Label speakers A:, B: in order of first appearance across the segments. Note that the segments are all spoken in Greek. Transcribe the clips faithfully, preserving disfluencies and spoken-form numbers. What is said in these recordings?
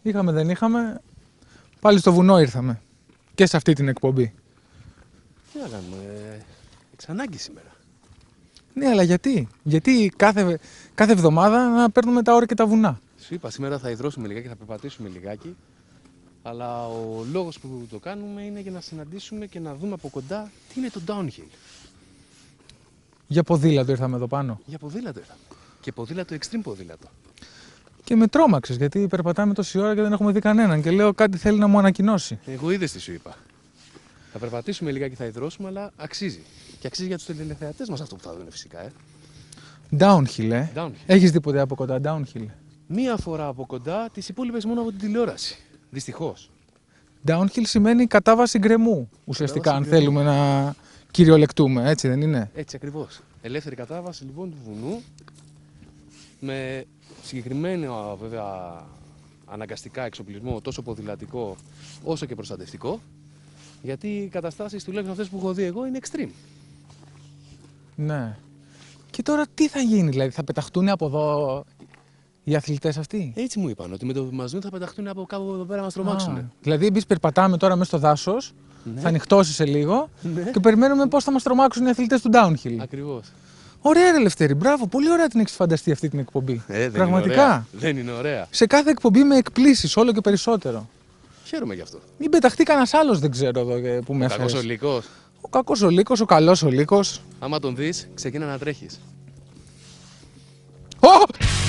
A: Είχαμε, δεν είχαμε. Πάλι στο βουνό ήρθαμε. Και σε αυτή την εκπομπή.
B: Τι να κάνουμε, εξ ανάγκη σήμερα.
A: Ναι, αλλά γιατί. Γιατί κάθε, κάθε εβδομάδα να παίρνουμε τα όρια και τα βουνά.
B: Σου είπα, σήμερα θα υδρώσουμε λιγάκι, θα περπατήσουμε λιγάκι. Αλλά ο λόγος που το κάνουμε είναι για να συναντήσουμε και να δούμε από κοντά τι είναι το downhill.
A: Για ποδήλατο ήρθαμε εδώ πάνω.
B: Για ποδήλατο ήρθαμε. Και ποδήλατο, extreme ποδήλατο.
A: Και με τρόμαξες, γιατί περπατάμε τόση ώρα και δεν έχουμε δει κανέναν. Και λέω κάτι θέλει να μου ανακοινώσει.
B: Εγώ είδες τι σου είπα. Θα περπατήσουμε λιγάκι, θα υδρώσουμε, αλλά αξίζει. Και αξίζει για τους τηλεθεατές μας αυτό που θα δουν φυσικά. Ε.
A: Downhill, ε.
B: Downhill.
A: Έχεις δει ποτέ από κοντά downhill?
B: Μία φορά από κοντά, τις υπόλοιπες μόνο από την τηλεόραση. Δυστυχώς.
A: Downhill σημαίνει κατάβαση γκρεμού. Ουσιαστικά, αν
B: γκρεμού.
A: θέλουμε να κυριολεκτούμε, έτσι δεν είναι?
B: Έτσι ακριβώς. Ελεύθερη κατάβαση λοιπόν του βουνού. Με συγκεκριμένο βέβαια αναγκαστικά εξοπλισμό τόσο ποδηλατικό όσο και προστατευτικό. Γιατί οι καταστάσεις τουλάχιστον αυτές που έχω δει εγώ είναι extreme.
A: Ναι. Και τώρα τι θα γίνει, δηλαδή θα πεταχτούν από εδώ οι αθλητές αυτοί?
B: Έτσι μου είπαν, ότι με το που μας δουν θα πεταχτούν από κάπου εδώ πέρα να μας τρομάξουν.
A: Α, δηλαδή εμείς περπατάμε τώρα μέσα στο δάσος,
B: Ναι.
A: θα ανοιχτώσει σε λίγο
B: Ναι.
A: και περιμένουμε πώς θα μας τρομάξουν οι αθλητές του downhill.
B: Ακριβώς.
A: Ωραία, ρε Λευτέρη, μπράβο, πολύ ωραία την έχεις φανταστεί αυτή την εκπομπή.
B: Ε, δεν
A: Πραγματικά.
B: Είναι ωραία. Δεν είναι ωραία.
A: Σε κάθε εκπομπή με εκπλήσεις, όλο και περισσότερο.
B: Χαίρομαι γι' αυτό.
A: Μην πεταχτεί κανένα άλλο, δεν ξέρω εδώ ε, που με
B: Ο κακός ο
A: έφερες.
B: λύκος.
A: Ο κακός ο λύκος, ο καλός ο λύκος.
B: Άμα τον δεις, ξεκίνα να τρέχεις.
A: Ω!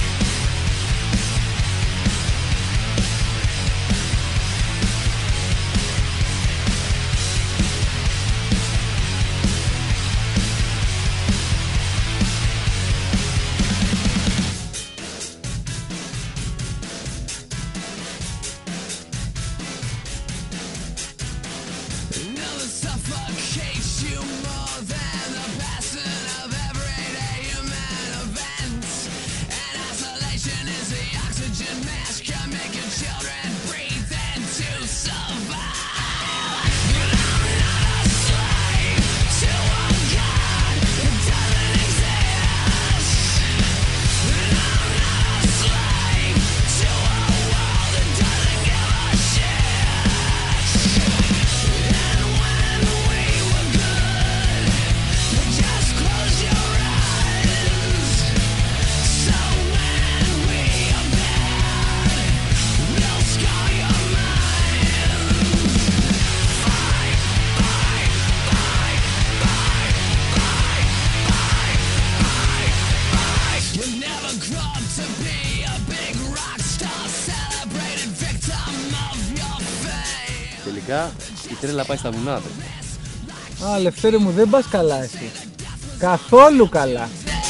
B: Τελικά η τρέλα πάει στα βουνά. Δε.
A: Α, Λευτέρη μου, δεν πας καλά εσύ. Καθόλου καλά.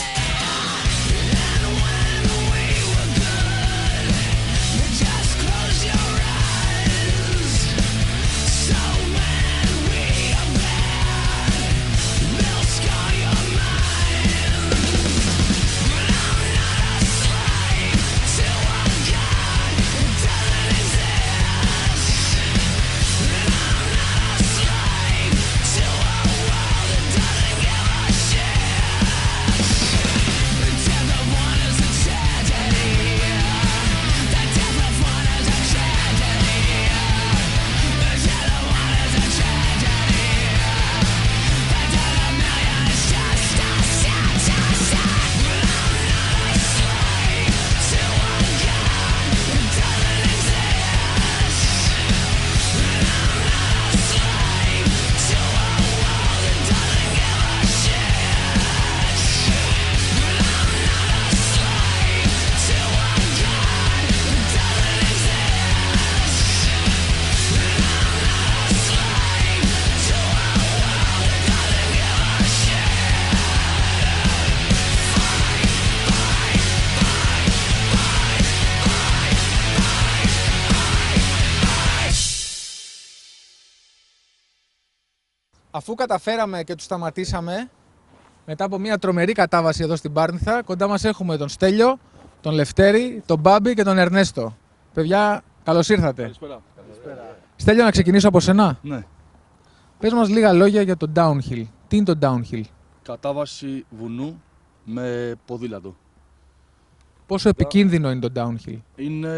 A: Αφού καταφέραμε και τους σταματήσαμε, μετά από μια τρομερή κατάβαση εδώ στην Πάρνηθα, κοντά μας έχουμε τον Στέλιο, τον Λευτέρη, τον Μπάμπη και τον Ερνέστο. Παιδιά, καλώς ήρθατε.
C: Καλησπέρα. Καλησπέρα.
A: Στέλιο, να ξεκινήσω από σένα.
C: Ναι.
A: Πες μας λίγα λόγια για το downhill. Τι είναι το downhill?
C: Κατάβαση βουνού με ποδήλατο.
A: Πόσο επικίνδυνο είναι το downhill?
C: Είναι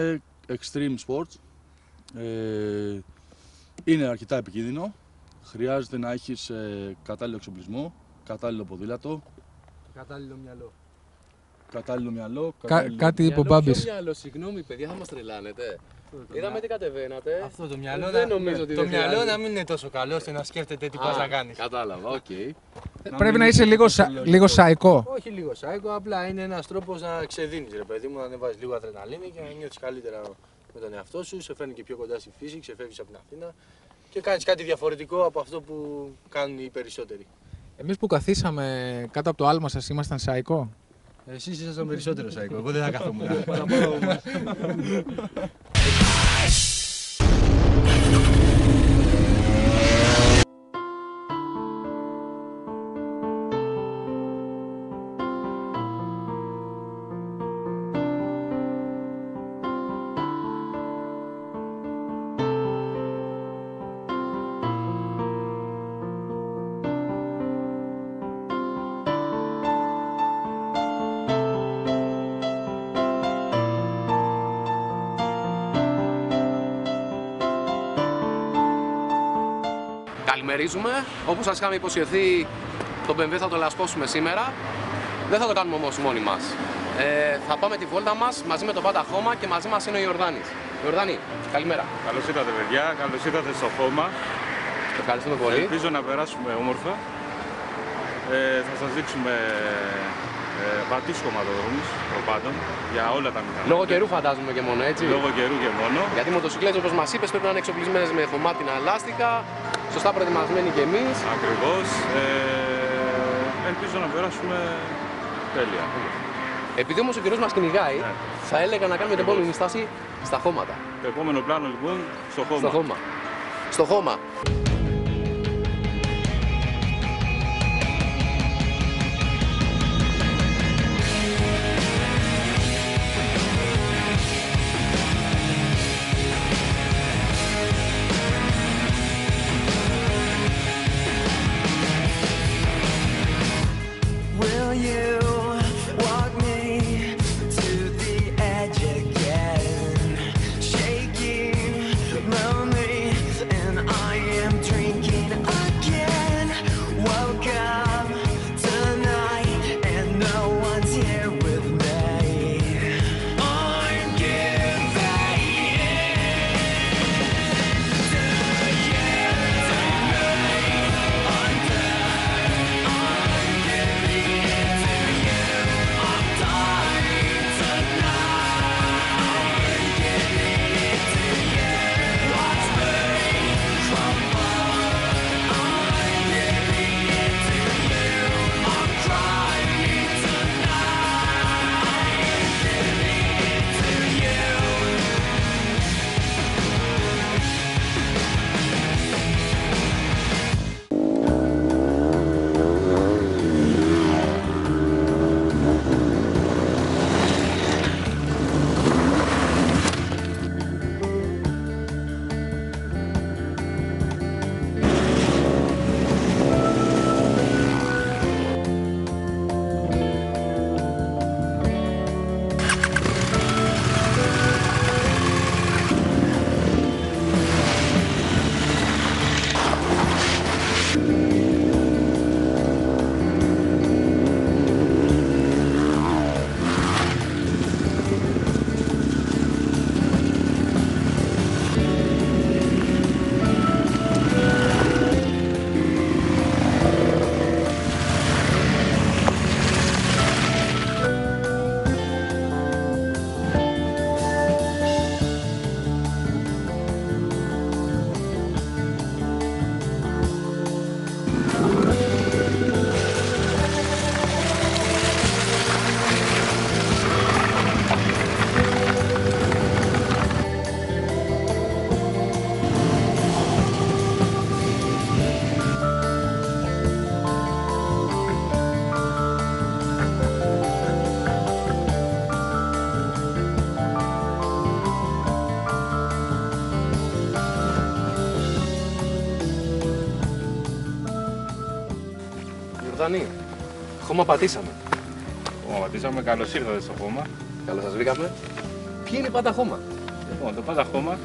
C: Extreme Sports. Ε, είναι αρκετά επικίνδυνο. Χρειάζεται να έχεις ε, κατάλληλο εξοπλισμό, κατάλληλο ποδήλατο.
D: Κατάλληλο μυαλό.
C: Κατάλληλο μυαλό.
A: Κα,
C: Κατάλληλο...
A: κάτι είπε ο Μπάμπης.
B: Μυαλό, συγγνώμη παιδιά, θα μας τρελάνετε. Είδαμε τι κατεβαίνατε.
D: Αυτό το μυαλό,
B: Δεν
D: να,
B: νομίζω ότι
D: το
B: δεν
D: μυαλό
B: χρειάζεται.
D: να μην είναι τόσο καλό ώστε να σκέφτεται τι πας να κάνεις.
B: Κατάλαβα, οκ.
A: Πρέπει να είσαι λίγο, σα, λίγο σαϊκό.
D: Όχι λίγο σάικο, απλά είναι ένας τρόπος να ξεδίνεις ρε παιδί μου, να ανεβάζεις λίγο αδρεναλίνη και να νιώθεις καλύτερα με τον εαυτό σου, σε φέρνει και πιο κοντά στη φύση, ξεφεύγεις από την Αθήνα και κάνεις κάτι διαφορετικό από αυτό που κάνουν οι περισσότεροι.
A: Εμείς που καθίσαμε κάτω από το άλμα σας ήμασταν σαϊκό.
D: Εσείς ήσασταν περισσότερο σάικο, εγώ δεν θα καθόμουν.
B: Καλημερίζουμε. Όπως σας είχαμε υποσχεθεί, τον μπι εμ ντάμπλιου θα το λασπώσουμε σήμερα. Δεν θα το κάνουμε όμως μόνοι μας. Ε, θα πάμε τη βόλτα μας μαζί με τον Πάντα Χώμα και μαζί μας είναι ο Ιορδάνης. Ιορδάνη, καλημέρα.
E: Καλώς ήρθατε παιδιά, καλώς ήρθατε στο Χώμα.
B: Ευχαριστούμε πολύ.
E: Ελπίζω να περάσουμε όμορφα. Ε, θα σας δείξουμε ε, βατούς χωματοδρόμους προπάντων για όλα τα μηχανήματα.
B: Λόγω καιρού φαντάζομαι και μόνο, έτσι.
E: Λόγω καιρού και μόνο.
B: Γιατί οι μοτοσυκλέτες, όπως μας είπες, πρέπει να είναι εξοπλισμένες με χωμάτινα λάστιχα, σωστά προετοιμασμένοι κι εμείς.
E: Ακριβώς. Ε, ελπίζω να περάσουμε τέλεια.
B: Επειδή όμως ο καιρός μας κυνηγάει,
E: Ναι.
B: θα έλεγα να κάνουμε την επόμενη στάση στα χώματα.
E: Το επόμενο πλάνο λοιπόν στο Χώμα.
B: Στο χώμα. Στο χώμα.
F: Will you walk me to the edge again? Shaking, lonely, and I am drinking again. Woke up tonight and no one's here with me. I'm giving
B: Ιορδάνη, χώμα πατήσαμε.
E: Χωματίσαμε, καλώς ήρθατε στο Χώμα.
B: Καλώς σας βρήκαμε. Ποιοι είναι η Πάντα Χώμα?
E: Λοιπόν, το Πάντα Χώμα,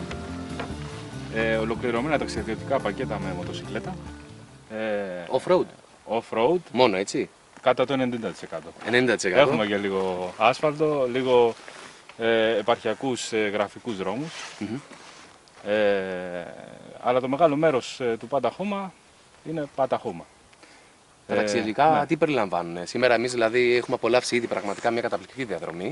E: ε, ολοκληρωμένα ταξιδιωτικά πακέτα με μοτοσυκλέτα. Ε,
B: Off-road.
E: Off-road,
B: Μόνο έτσι.
E: κατά το ενενήντα τοις εκατό.
B: ενενήντα τοις εκατό.
E: Έχουμε και λίγο άσφαλτο, λίγο ε, επαρχιακούς ε, γραφικούς δρόμους.
B: Μμμ.
E: Ε, αλλά το μεγάλο μέρος ε, του Πάντα Χώμα είναι Πάντα Χώμα.
B: Τα ταξιδιωτικά
E: ναι.
B: τι περιλαμβάνουν. Σήμερα εμείς δηλαδή έχουμε απολαύσει ήδη πραγματικά μια καταπληκτική διαδρομή.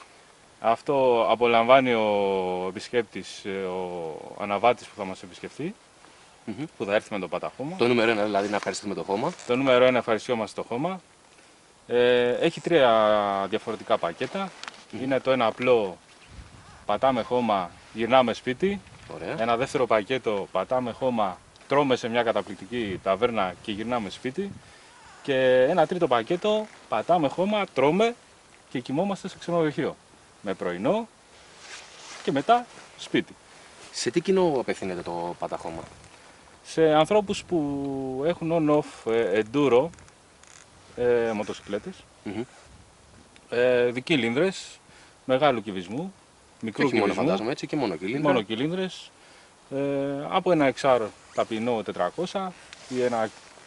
E: Αυτό απολαμβάνει ο επισκέπτης, ε, ο αναβάτης που θα μας επισκεφτεί,
B: Μμμ.
E: που θα έρθει με το Πάντα Χώμα.
B: Το νούμερο ένα δηλαδή να ευχαριστούμε το χώμα.
E: Το νούμερο ένα, ευχαριστιόμαστε το χώμα. Ε, έχει τρία διαφορετικά πακέτα. Είναι το ένα απλό, πατάμε χώμα, γυρνάμε σπίτι.
B: Ωραία.
E: Ένα δεύτερο πακέτο, πατάμε χώμα, τρώμε σε μια καταπληκτική ταβέρνα και γυρνάμε σπίτι. Και ένα τρίτο πακέτο, πατάμε χώμα, τρώμε και κοιμόμαστε σε ξενοδοχείο. Με πρωινό και μετά σπίτι.
B: Σε τι κοινό απευθύνεται το Πάντα Χώμα?
E: Σε ανθρώπους που έχουν on-off ε, enduro ε, μοτοσυκλέτες,
B: Μμμ.
E: ε, δικύλινδρες, μεγάλου κυβισμού,
B: Και
E: μικρού
B: όχι μόνο
E: κυβισμού,
B: φαντάζομαι έτσι και μόνο κύλινδρα.
E: μόνο κυλίνδρες, ε, από ένα εξάρο ταπεινό τετρακόσια ή ένα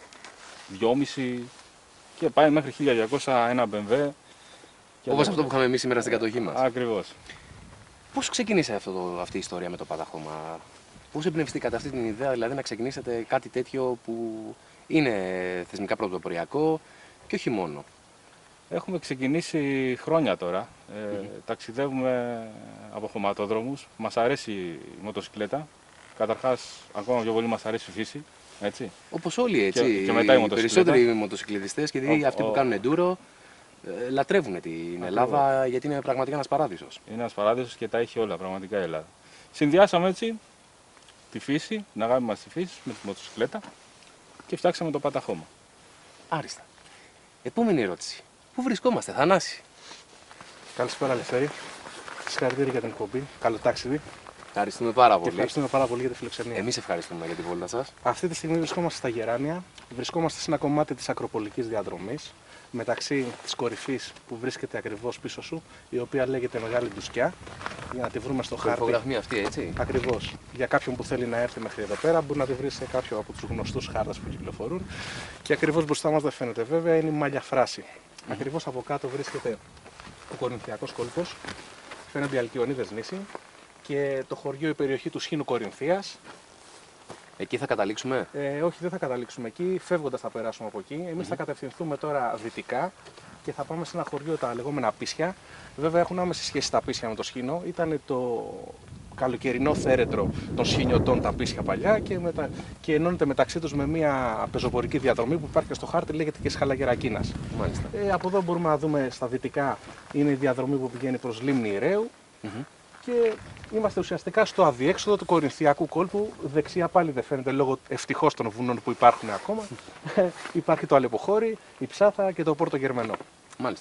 E: δυόμισι και πάει μέχρι χίλια διακόσια ένα μπι εμ ντάμπλιου.
B: Όπως αυτό που είχαμε εμείς σήμερα στην κατοχή μας.
E: Ακριβώς.
B: Πώς ξεκίνησε αυτό το, αυτή η ιστορία με το Πάντα Χώμα? Πώς εμπνευστήκατε αυτή την ιδέα, δηλαδή να ξεκινήσετε κάτι τέτοιο που είναι θεσμικά πρωτοποριακό και όχι μόνο?
E: Έχουμε ξεκινήσει χρόνια τώρα. Ε, Ταξιδεύουμε από χωματόδρομους. Μας αρέσει η μοτοσυκλέτα. Καταρχάς, ακόμα πιο πολύ μας αρέσει η φύση. Έτσι.
B: Όπως όλοι έτσι.
E: Και- και μετά η
B: οι
E: μοτοσυκλέτα.
B: περισσότεροι μοτοσυκλετιστές και δηλαδή
E: Ο-
B: αυτοί που
E: ο-
B: κάνουν enduro ε, λατρεύουν την Ελλάδα γιατί είναι πραγματικά ένας παράδεισος.
E: Είναι ένας παράδεισος και τα έχει όλα πραγματικά η Ελλάδα. Συνδυάσαμε έτσι τη φύση, την αγάπη μας στη φύση με τη μοτοσυκλέτα και φτιάξαμε το Πάντα Χώμα.
B: Άριστα. Επόμενη ερώτηση. Πού βρισκόμαστε, Θανάση?
G: Καλησπέρα, Ελευθέρη. Συγχαρητήρια για την εκπομπή. Καλό ταξίδι.
B: Ευχαριστούμε πάρα
G: Και
B: πολύ.
G: ευχαριστούμε πάρα πολύ για τη φιλοξενία.
B: Εμείς ευχαριστούμε για την βόλτα σας.
G: Αυτή τη στιγμή βρισκόμαστε στα Γεράνια. Βρισκόμαστε σε ένα κομμάτι της ακροπολικής διαδρομής. Μεταξύ της κορυφής που βρίσκεται ακριβώς πίσω σου, η οποία λέγεται Μεγάλη Ντουσκιά. Για να τη βρούμε στο χάρτη.
B: Κορυφογραφία αυτή, έτσι.
G: Ακριβώς. Για κάποιον που θέλει να έρθει μέχρι εδώ πέρα, μπορεί να τη βρει σε κάποιο από τους γνωστούς χάρτες που κυκλοφορούν. Και ακριβώς μπροστά μας δεν φαίνεται βέβαια, είναι η Μάλια Φράση. Ακριβώς από κάτω βρίσκεται ο Κορινθιακός κόλπος. Φαίνονται οι Αλκιονίδες νήσι. Και το χωριό, η περιοχή του Σχήνου Κορινθίας.
B: Εκεί θα καταλήξουμε.
G: Ε, όχι, δεν θα καταλήξουμε εκεί. Φεύγοντας θα περάσουμε από εκεί. Εμείς θα κατευθυνθούμε τώρα δυτικά και θα πάμε σε ένα χωριό, τα λεγόμενα Πίσια. Βέβαια έχουν άμεση σχέση τα Πίσια με το Σχήνο. Ήταν το καλοκαιρινό θέρετρο των Σχηνιωτών τα Πίσια παλιά και, μετα... και ενώνεται μεταξύ τους με μια πεζοπορική διαδρομή που υπάρχει στο χάρτη, λέγεται και Σχαλαγερακίνας.
B: Μάλιστα.
G: Ε, από εδώ μπορούμε να δούμε στα δυτικά είναι η διαδρομή που πηγαίνει προς Λίμνη Ηραίου.
B: Μμμ.
G: Και είμαστε ουσιαστικά στο αδιέξοδο του Κορινθιακού κόλπου. Δεξιά πάλι δεν φαίνεται λόγω ευτυχώς των βουνών που υπάρχουν ακόμα. Υπάρχει το Αλεποχώρι, η Ψάθα και το Πόρτο Γερμενό.
B: Μάλιστα.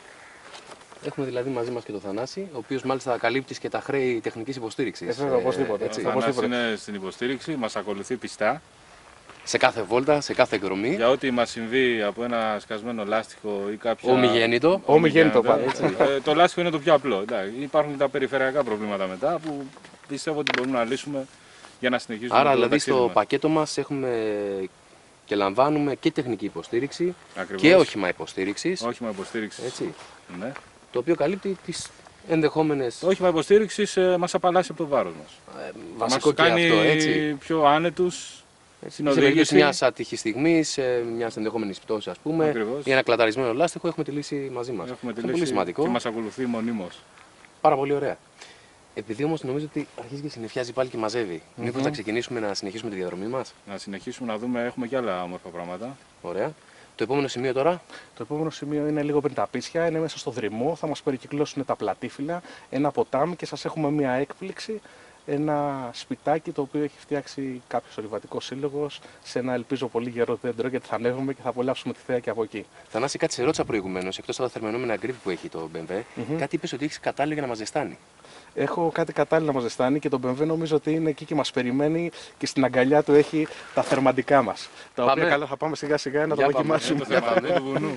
B: Έχουμε δηλαδή μαζί μας και τον Θανάση, ο οποίος μάλιστα καλύπτει και τα χρέη τεχνικής υποστήριξης.
G: Ε, βέβαια, οπωσδήποτε,
B: έτσι.
E: Ο
G: όπως
E: Θανάσης
G: είπατε.
E: είναι στην υποστήριξη, μας ακολουθεί πιστά.
B: Σε κάθε βόλτα, σε κάθε εκδρομή.
E: Για ό,τι μας συμβεί από ένα σκασμένο λάστιχο ή κάποια.
B: Ομιγέννητο.
G: Ομιγέννητο πάντα,
E: έτσι. Ε, το λάστιχο είναι το πιο απλό. Εντάξει. Υπάρχουν και τα περιφερειακά προβλήματα μετά που πιστεύω ότι μπορούμε να λύσουμε για να συνεχίσουμε.
B: Άρα
E: το
B: δηλαδή
E: ταξίδι
B: στο
E: μας.
B: πακέτο μας έχουμε και λαμβάνουμε και τεχνική υποστήριξη
E: Ακριβώς.
B: και όχημα υποστήριξης.
E: Όχημα υποστήριξη.
B: Έτσι.
E: Ναι.
B: Το οποίο καλύπτει τις ενδεχόμενες.
E: Το όχημα υποστήριξη ε, μας απαλλάσσει από το βάρος μας.
B: Ε,
E: Θα
B: βασικό
E: μας
B: και
E: κάνει
B: αυτό, έτσι.
E: πιο άνετους στην
B: Σε περίπτωση
E: οδήγηση.
B: μια ατυχή στιγμή, μια ενδεχόμενη πτώση, α πούμε,
E: Ακριβώς.
B: ή ένα κλαταρισμένο λάστιχο, έχουμε τη λύση μαζί μα.
E: Έχουμε τη
B: Είναι
E: λύση
B: πολύ σημαντικό.
E: και μας ακολουθεί μονίμως.
B: Πάρα πολύ ωραία. Επειδή όμως νομίζω ότι αρχίζει και συννεφιάζει πάλι και μαζεύει, μήπως θα ξεκινήσουμε να συνεχίσουμε τη διαδρομή μας?
E: Να συνεχίσουμε να δούμε, έχουμε και άλλα όμορφα πράγματα.
B: Ωραία. Το επόμενο σημείο τώρα.
G: Το επόμενο σημείο είναι λίγο πριν τα Πίσια, είναι μέσα στο δρυμό. Θα μας περικυκλώσουν τα πλατήφυλλα, ένα ποτάμι και σας έχουμε μία έκπληξη. Ένα σπιτάκι το οποίο έχει φτιάξει κάποιος ορειβατικός σύλλογος σε ένα ελπίζω πολύ γερό δέντρο, γιατί θα ανέβουμε και θα απολαύσουμε τη θέα και από εκεί.
B: Θανάση, κάτι σε ρώτησα προηγουμένως, εκτός από τα θερμαινόμενα γκριπ που έχει το μπι εμ ντάμπλιου, κάτι είπες ότι έχεις κατάλληλο για να μας ζεστάνει.
G: Έχω κάτι κατάλληλο να μας ζεστάνει και το μπι εμ ντάμπλιου νομίζω ότι είναι εκεί και μας περιμένει και στην αγκαλιά του έχει τα θερμαντικά μας. Τα
B: Πάμε.
G: οποία καλά θα πάμε σιγά σιγά να
B: Για
G: τα
B: πάμε.
G: δοκιμάσουμε.
E: Το θέμα του βουνού.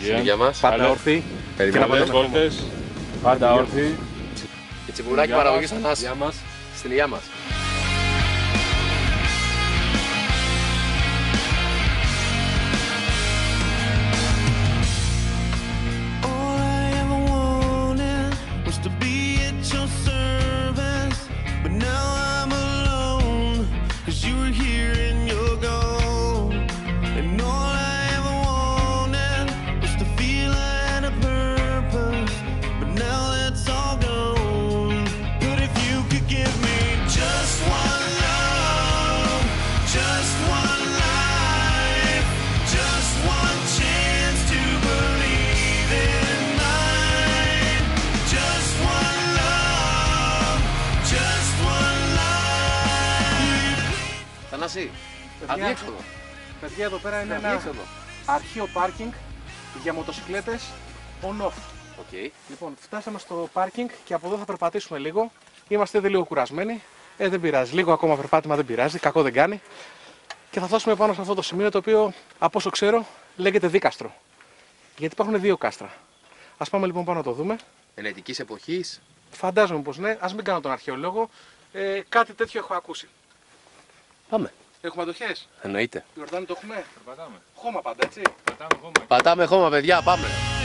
B: υγεία μας.
G: Πάντα
E: Καλές.
G: όρθιοι.
B: Περιμένουμε.
E: Καλές βόλτες, πάντα όρθιοι.
B: Και τσιμπουράκι
E: Γεια
B: παραγωγής
E: μας.
B: Θανάση.
E: Γεια μας.
B: Στην υγεία μας.
F: All I ever wanted was to be at your service, but now I'm alone, 'cause you were here and you're gone. And all I ever wanted was to feel I had a purpose, but now that's all gone. But if you could give me just one love, just one life, just one chance to believe in mine, just one love, just one life.
B: Θανάση,
G: Παιδιά.
B: αδιέξοδο.
G: Παιδιά, εδώ πέρα είναι ένα
B: Αδιέξοδο.
G: αρχείο πάρκινγκ για μοτοσυκλέτες on-off.
B: Οκ.
G: Λοιπόν, φτάσαμε στο πάρκινγκ και από εδώ θα περπατήσουμε λίγο. Είμαστε ήδη λίγο κουρασμένοι. Ε, δεν πειράζει. Λίγο ακόμα περπάτημα δεν πειράζει. Κακό δεν κάνει. Και θα φτάσουμε πάνω σε αυτό το σημείο το οποίο, από όσο ξέρω, λέγεται δίκαστρο. Γιατί υπάρχουν δύο κάστρα. Ας πάμε λοιπόν πάνω να το δούμε.
B: Ενετικής εποχής.
G: Φαντάζομαι πως ναι. Ας μην κάνω τον αρχαιολόγο. Ε, κάτι τέτοιο έχω ακούσει.
B: Πάμε.
G: Έχουμε αντοχές.
B: Εννοείται.
G: Ιορδάνη το έχουμε.
E: Περπατάμε.
G: Χώμα πάντα, έτσι.
E: Πατάμε χώμα.
B: Πατάμε χώμα, παιδιά, πάμε.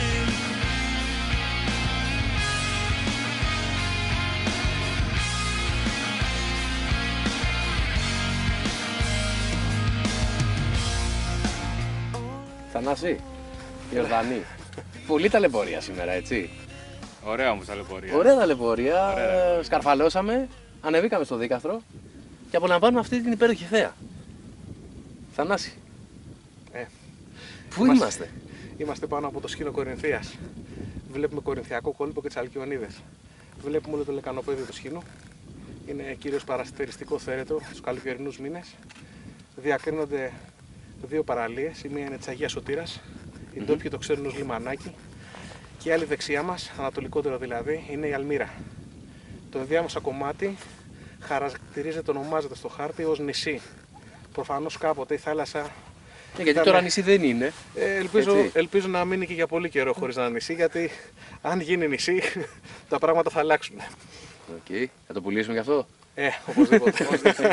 B: Θανάση, Ιορδανή. Πολύ ταλαιπωρία σήμερα, έτσι.
E: Ωραία όμως ταλαιπωρία.
B: Ωραία ταλαιπωρία.
E: Ωραία
B: ε,
E: ταλαιπωρία.
B: Σκαρφαλώσαμε, ανεβήκαμε στο δίκαστρο και απολαμβάνουμε αυτή την υπέροχη θέα. Θανάση.
G: Ε,
B: Πού
G: είμαστε.
B: είμαστε?
G: Είμαστε πάνω από το σκήνο Κορινθίας. Βλέπουμε Κορινθιακό κόλπο και τις Αλκιονίδες. Βλέπουμε όλο το λεκανοπέδιο του σκήνου. Είναι κυρίως παραστεριστικό θέρετο στους καλοκαιρινούς μήνες. Διακρίνονται δύο παραλίες. Η μία είναι της Αγίας Σωτήρας. Οι ντόπιοι το ξέρουν ως λιμανάκι. Και η άλλη δεξιά μας, ανατολικότερο δηλαδή, είναι η Αλμύρα. Το ενδιάμεσα κομμάτι χαρακτηρίζεται, ονομάζεται στο χάρτη ως νησί. Προφανώς κάποτε η θάλασσα.
B: Ναι, γιατί
G: ήταν-
B: τώρα νησί δεν είναι.
G: Ε, ελπίζω,
B: Έτσι.
G: ελπίζω να μείνει και για πολύ καιρό χωρίς να είναι νησί, γιατί αν γίνει νησί τα πράγματα θα αλλάξουν.
B: Οκ. Θα το πουλήσουμε γι' αυτό.
G: Ε, οπωσδήποτε.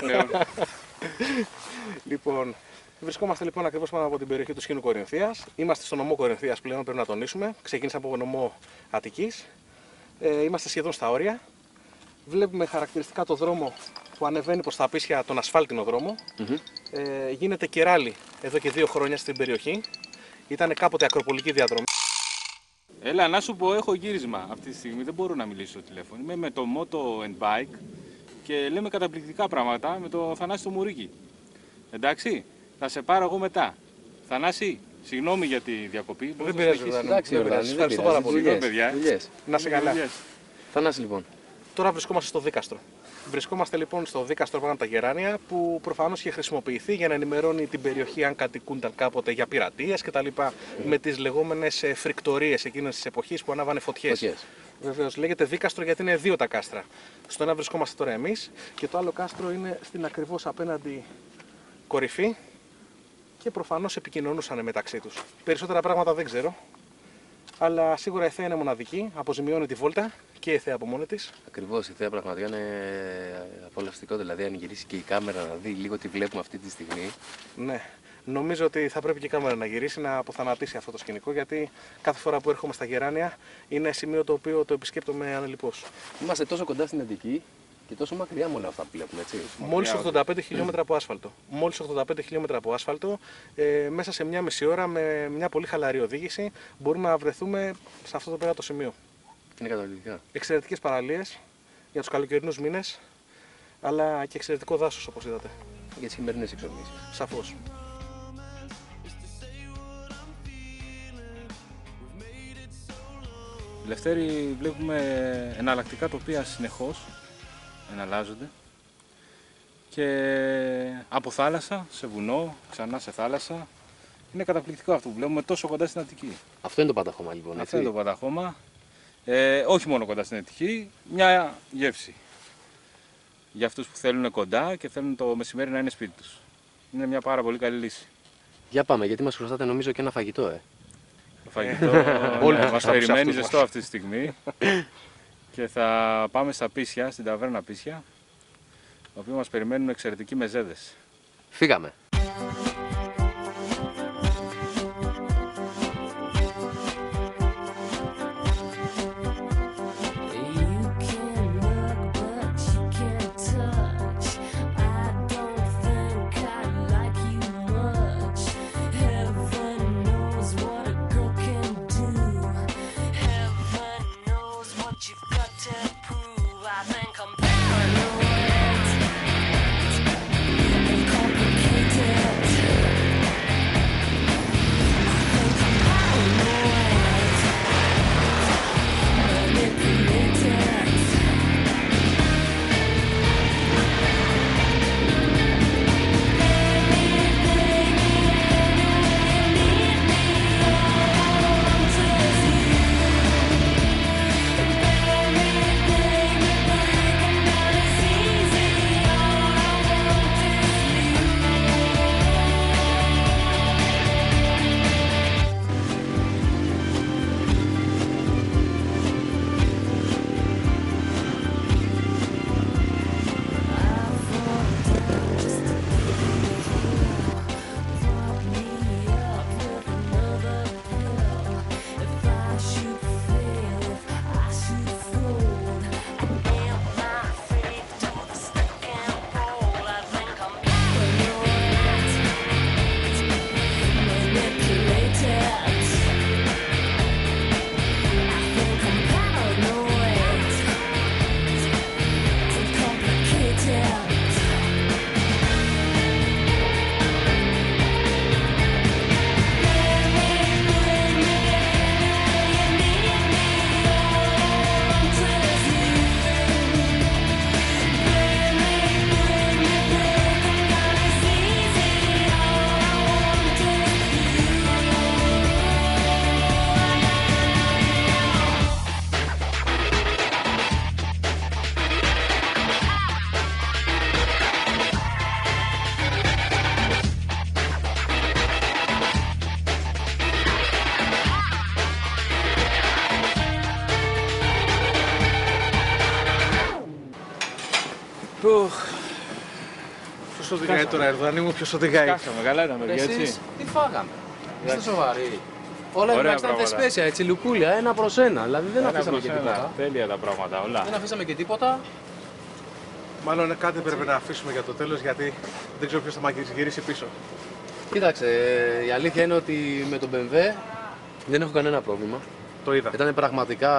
G: Λοιπόν, βρισκόμαστε λοιπόν ακριβώς πάνω από την περιοχή του σκήνου Κορινθίας. Είμαστε στο νομό Κορινθίας πλέον, πρέπει να τονίσουμε. Ξεκίνησα από νομό Αττικής. Ε, είμαστε σχεδόν στα όρια. Βλέπουμε χαρακτηριστικά το δρόμο που ανεβαίνει προς τα Απίσια, τον ασφάλτινο δρόμο.
B: Μμμ.
G: Ε, γίνεται κεράλι εδώ και δύο χρόνια στην περιοχή. Ήταν κάποτε ακροπολική διαδρομή.
E: Έλα, να σου πω, έχω γύρισμα αυτή τη στιγμή. Δεν μπορώ να μιλήσω στο τηλέφωνο. Είμαι με το Moto and Bike και λέμε καταπληκτικά πράγματα με το Θανάση το Μουρίκι. Εντάξει, θα σε πάρω εγώ μετά. Θανάση, συγγνώμη για τη διακοπή. Μπορείς
G: Δεν
E: να
G: πειράζει,
E: συνεχίσεις.
G: Ιορδάνη.
B: Εντάξει,
G: δεν
B: Ιορδανή,
G: πειράζει.
B: δεν
G: Ευχαριστώ
B: πειράζει.
G: πάρα πολύ.
B: Δουλειές,
E: παιδιά, ε.
B: δουλειές.
G: Να είσαι καλά.
E: Δουλειές.
B: Θανάση λοιπόν.
G: Τώρα βρισκόμαστε στο δίκαστρο. Βρισκόμαστε λοιπόν στο δίκαστρο πάνω από τα Γεράνια, που προφανώς είχε χρησιμοποιηθεί για να ενημερώνει την περιοχή αν κατοικούνταν κάποτε για πειρατείες κτλ. Με τις λεγόμενες ε, φρικτορίες εκείνες της εποχής που ανάβανε φωτιές.
B: Φωτιές.
G: Βεβαίως, λέγεται δίκαστρο γιατί είναι δύο τα κάστρα. Στο ένα βρισκόμαστε τώρα εμείς και το άλλο κάστρο είναι στην ακριβώς απέναντι κορυφή και προφανώς επικοινωνούσαν μεταξύ τους. Περισσότερα πράγματα δεν ξέρω, αλλά σίγουρα η θέα είναι μοναδική, αποζημιώνει τη βόλτα και η θέα από μόνη της.
B: Ακριβώς, η θέα πραγματικά είναι απολαυστικό. Δηλαδή, αν γυρίσει και η κάμερα να δει λίγο τι βλέπουμε αυτή τη στιγμή.
G: Ναι. Νομίζω ότι θα πρέπει και η κάμερα να γυρίσει να αποθανατήσει αυτό το σκηνικό, γιατί κάθε φορά που έρχομαι στα Γεράνια είναι σημείο το οποίο το επισκέπτομαι ανελιπώς.
B: Είμαστε τόσο κοντά στην Αττική και τόσο μακριά με όλα αυτά που βλέπουμε, έτσι.
G: Μόλις ογδόντα πέντε χιλιόμετρα από άσφαλτο. Μόλις ογδόντα πέντε χιλιόμετρα από άσφαλτο, ε, μέσα σε μια μισή ώρα με μια πολύ χαλαρή οδήγηση μπορούμε να βρεθούμε σε αυτό το πέρα το σημείο.
B: Είναι καταπληκτικά.
G: Εξαιρετικές παραλίες για τους καλοκαιρινούς μήνες, αλλά και εξαιρετικό δάσος όπως είδατε.
B: Για τις χειμερινές εξορμήσεις.
G: Σαφώς.
E: Λευτέρη, βλέπουμε εναλλακτικά τοπία συνεχώς εναλλάζονται και από θάλασσα σε βουνό, ξανά σε θάλασσα. Είναι καταπληκτικό αυτό που βλέπουμε τόσο κοντά στην Αττική.
B: Αυτό είναι το Παταχώμα λοιπόν, έτσι.
E: Αυτό είναι το Παταχώμα. Ε, όχι μόνο κοντά στην Αττική, μια γεύση. Για αυτούς που θέλουν κοντά και θέλουν το μεσημέρι να είναι σπίτι τους. Είναι μια πάρα πολύ καλή λύση.
B: Για πάμε, γιατί μας χρωστάτε νομίζω και ένα φαγητό, ε.
E: φαγητό
G: Όλοι
E: ναι,
G: μας
E: μας
G: θα πεις
E: περιμένει
G: αυτούς
E: ζεστό
G: μας.
E: αυτή τη στιγμή. Και θα πάμε στα Πίσια, στην ταβέρνα Πίσια, όπου μας περιμένουν εξαιρετικοί μεζέδες.
H: Φύγαμε.
G: Ποιος οδηγάει τώρα, Ερδανή μου, ποιος οδηγάει.
E: Σκάσαμε, καλά ήταν παιδιά, έτσι.
H: Εσείς τι φάγαμε. Είστε σοβαροί. Όλα
E: Ωραία
H: εντάξει ήταν
E: πράγματα.
H: θεσπέσια, έτσι λουκούλια, ένα προς ένα. Δηλαδή δεν
E: Ένα
H: αφήσαμε
E: προς
H: και
E: ένα.
H: τίποτα.
E: Τέλεια τα πράγματα, όλα.
H: Δεν αφήσαμε και τίποτα.
G: Μάλλον κάτι πρέπει να αφήσουμε για το τέλος, γιατί δεν ξέρω ποιος θα μας γυρίσει πίσω.
H: Κοίταξε, η αλήθεια είναι ότι με τον μπι εμ ντάμπλιου δεν έχω κανένα πρόβλημα.
G: Το είδα.
H: Ήταν πραγματικά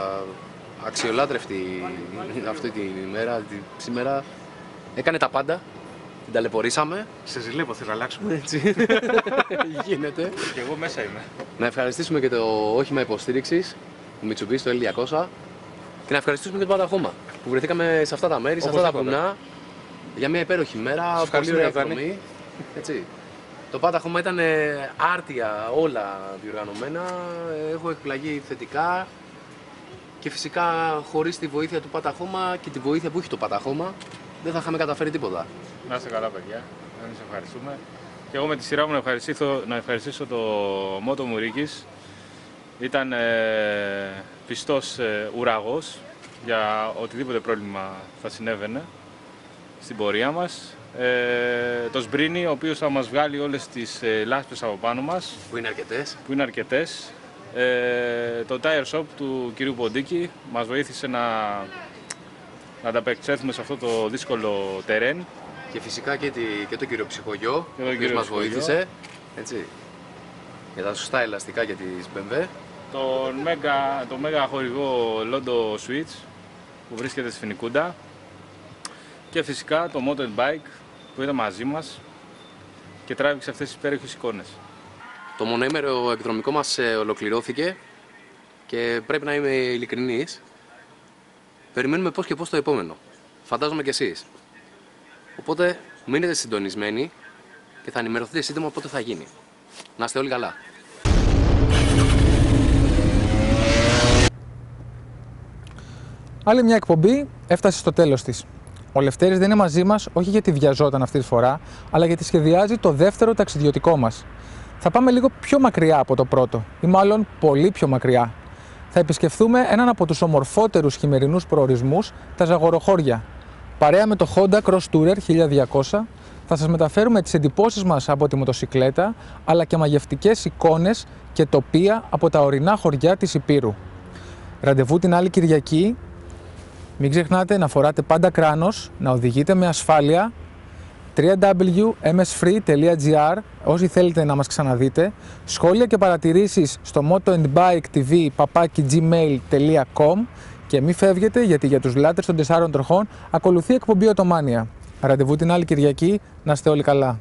H: αξιολάτρευτη αυτή τη μέρα. Τη- Σήμερα έκανε τα πάντα. Την ταλαιπωρήσαμε.
G: Σε ζηλεύω, θέλω να αλλάξουμε.
H: Έτσι. Γίνεται.
E: Και εγώ μέσα είμαι.
H: Να ευχαριστήσουμε και το όχημα υποστήριξης, το Mitsubishi, το ελ διακόσια. Και να ευχαριστήσουμε και τον Παταχώμα που βρεθήκαμε σε αυτά τα μέρη, σε αυτά τα
G: Οπωσδήποτε.
H: βουνά για μια υπέροχη μέρα. Πολύ
G: ευχαριστούμε,
H: ωραία
G: Γιάννη.
H: εκδρομή. Έτσι. Το Παταχώμα ήταν ε, άρτια όλα διοργανωμένα. Έχω εκπλαγεί θετικά. Και φυσικά χωρίς τη βοήθεια του Παταχώμα και τη βοήθεια που έχει το Παταχώμα δεν θα είχαμε καταφέρει τίποτα.
E: Να είστε καλά, παιδιά. Να σας ευχαριστούμε. Και εγώ με τη σειρά μου να ευχαριστήσω, να ευχαριστήσω το Μότο Μουρίκης. Ήταν ε, πιστός ε, ουραγός για οτιδήποτε πρόβλημα θα συνέβαινε στην πορεία μας. Ε, το Σμπρίνι, ο οποίος θα μας βγάλει όλες τις ε, λάσπες από πάνω μας,
H: Που είναι αρκετές.
E: που είναι αρκετές. Ε, το Tire Shop του κυρίου Ποντίκη μας βοήθησε να, να ανταπεξέλθουμε σε αυτό το δύσκολο τερέν.
H: Και φυσικά και, τη, και το κύριο Ψυχογειό, ο
E: τον
H: οποίος
E: κύριο
H: μας
E: Ψυχογειό.
H: βοήθησε. Έτσι. Για τα σωστά ελαστικά για τις μπι εμ ντάμπλιου.
E: Το μέγα, το μέγα χορηγό Londo Switch που βρίσκεται στη Φινικούντα και φυσικά το Mountain Bike που ήταν μαζί μας και τράβηξε αυτές τις υπέροχες εικόνες.
H: Το μονοήμερο εκδρομικό μας ε, ολοκληρώθηκε και πρέπει να είμαι ειλικρινής. Περιμένουμε πώς και πώς το επόμενο. Φαντάζομαι κι εσείς. Οπότε μείνετε συντονισμένοι και θα ενημερωθείτε σύντομα πότε θα γίνει. Να είστε όλοι καλά.
A: Άλλη μια εκπομπή έφτασε στο τέλος της. Ο Λευτέρης δεν είναι μαζί μας όχι γιατί βιαζόταν αυτή τη φορά, αλλά γιατί σχεδιάζει το δεύτερο ταξιδιωτικό μας. Θα πάμε λίγο πιο μακριά από το πρώτο, ή μάλλον πολύ πιο μακριά. Θα επισκεφθούμε έναν από τους ομορφότερους χειμερινούς προορισμούς, τα Ζαγοροχώρια. Παρέα με το Honda Cross Tourer χίλια διακόσια θα σας μεταφέρουμε τις εντυπώσεις μας από τη μοτοσικλέτα, αλλά και μαγευτικές εικόνες και τοπία από τα ορεινά χωριά της Ηπείρου. Ραντεβού την άλλη Κυριακή. Μην ξεχνάτε να φοράτε πάντα κράνος, να οδηγείτε με ασφάλεια. double-u double-u double-u τελεία εμ ες free τελεία τζι άρ όσοι θέλετε να μας ξαναδείτε. Σχόλια και παρατηρήσεις στο motoandbiketv παπάκι gmail τελεία com και μη φεύγετε, γιατί για τους λάτρες των τεσσάρων τροχών ακολουθεί εκπομπή Οτομάνια. Ραντεβού την άλλη Κυριακή, να είστε όλοι καλά.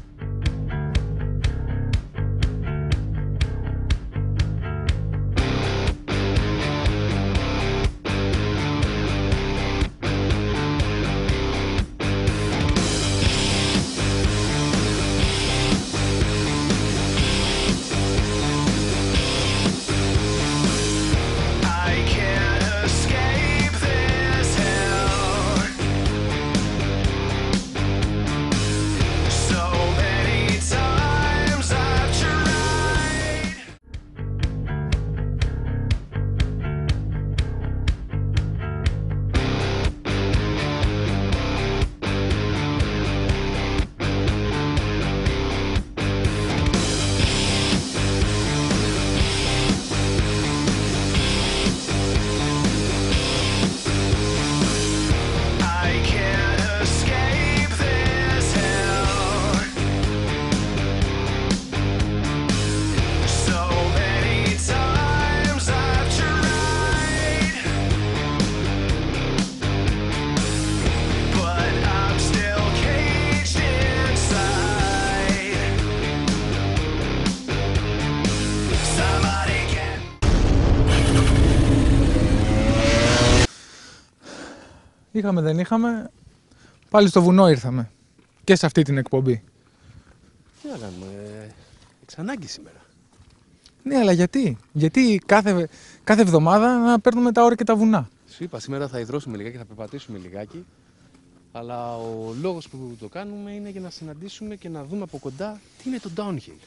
A: Είχαμε, δεν είχαμε, πάλι στο βουνό ήρθαμε. Και σε αυτή την εκπομπή.
B: Τι να κάνουμε, εξ ανάγκη σήμερα.
A: Ναι, αλλά γιατί. Γιατί κάθε, κάθε εβδομάδα να παίρνουμε τα όρια και τα βουνά.
B: Σου είπα, σήμερα θα υδρώσουμε λιγάκι, θα περπατήσουμε λιγάκι. Αλλά ο λόγος που το κάνουμε είναι για να συναντήσουμε και να δούμε από κοντά τι είναι το downhill.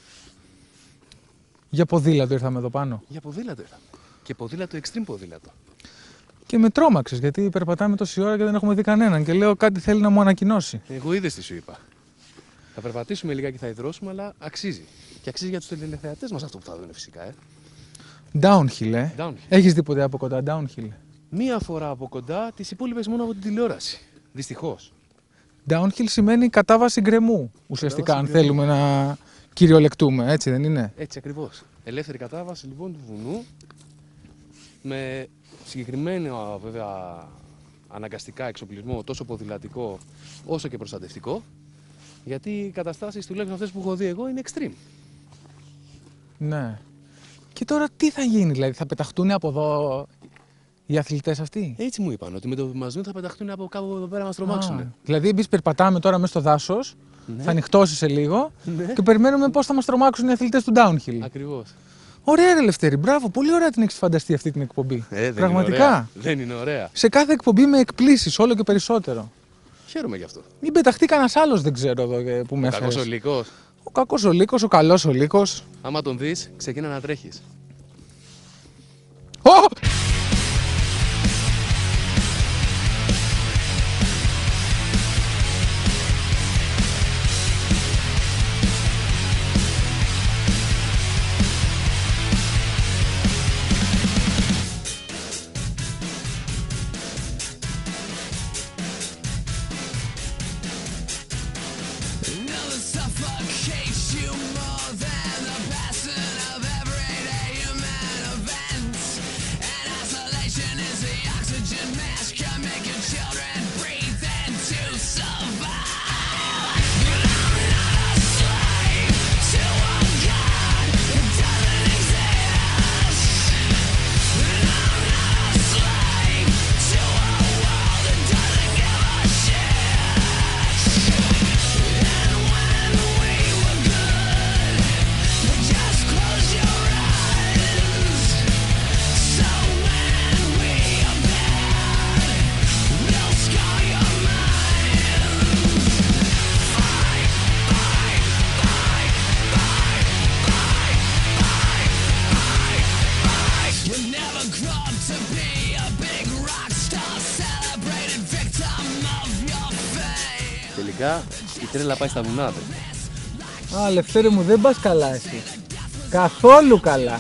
A: Για ποδήλατο ήρθαμε εδώ πάνω.
B: Για ποδήλατο ήρθαμε. Και ποδήλατο, extreme ποδήλατο.
A: Και με τρόμαξες, γιατί περπατάμε τόση ώρα και δεν έχουμε δει κανέναν. Και λέω κάτι θέλει να μου ανακοινώσει.
B: Εγώ είδες τι σου είπα. Θα περπατήσουμε λιγάκι, θα υδρώσουμε, αλλά αξίζει. Και αξίζει για τους τηλεθεατές μας αυτό που θα δουν φυσικά. Ε.
A: Downhill, ε.
B: Downhill.
A: Έχεις δει ποτέ από κοντά downhill?
B: Μία φορά από κοντά, τις υπόλοιπες μόνο από την τηλεόραση. Δυστυχώς.
A: Downhill σημαίνει κατάβαση γκρεμού, ουσιαστικά, αν
B: γκρεμού.
A: θέλουμε να κυριολεκτούμε, έτσι δεν είναι?
B: Έτσι ακριβώς. Ελεύθερη κατάβαση λοιπόν του βουνού, με συγκεκριμένο βέβαια αναγκαστικά εξοπλισμό τόσο ποδηλατικό όσο και προστατευτικό, γιατί οι καταστάσεις τουλάχιστον αυτές που έχω δει εγώ είναι extreme.
A: Ναι. Και τώρα τι θα γίνει, δηλαδή θα πεταχτούν από εδώ οι αθλητές αυτοί?
B: Έτσι μου είπαν, ότι με το που μας δουν θα πεταχτούν από κάπου εδώ πέρα να μας τρομάξουν.
A: Α, δηλαδή εμείς περπατάμε τώρα μέσα στο δάσος,
B: Ναι.
A: θα ανοιχτώσει σε λίγο
B: Ναι.
A: και περιμένουμε πώς θα μας τρομάξουν οι αθλητές του downhill.
B: Ακριβώς.
A: Ωραία ρε Λευτέρη, μπράβο, πολύ ωραία την έχεις φανταστεί αυτή την εκπομπή.
B: Ε, δεν
A: Πραγματικά.
B: Είναι ωραία. Δεν είναι ωραία.
A: Σε κάθε εκπομπή με εκπλήσεις, όλο και περισσότερο.
B: Χαίρομαι γι' αυτό.
A: Μην πεταχτεί κανένας άλλος, δεν ξέρω εδώ ε, που με
B: Ο κακός ο
A: έφερες.
B: λύκος.
A: Ο κακός ο λύκος, ο καλός ο λύκος.
B: Άμα τον δεις, ξεκίνα να τρέχεις.
A: Ω!
F: Nothing suffocates you more than the passing of everyday human events.
B: Γενικά η τρέλα πάει στα βουνά.
A: Α, Λευτέρη μου, δεν πας καλά εσύ. Καθόλου καλά.